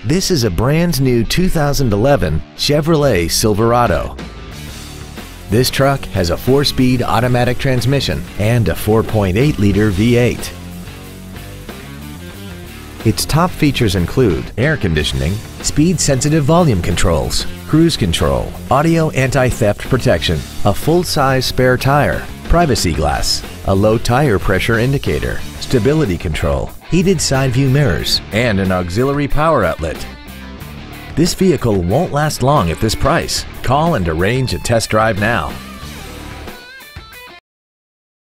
This is a brand new 2011 Chevrolet Silverado. This truck has a 4-speed automatic transmission and a 4.8-liter V8. Its top features include air conditioning, speed-sensitive volume controls, cruise control, audio anti-theft protection, a full-size spare tire, privacy glass, a low tire pressure indicator, stability control, heated side view mirrors, and an auxiliary power outlet. This vehicle won't last long at this price. Call and arrange a test drive now.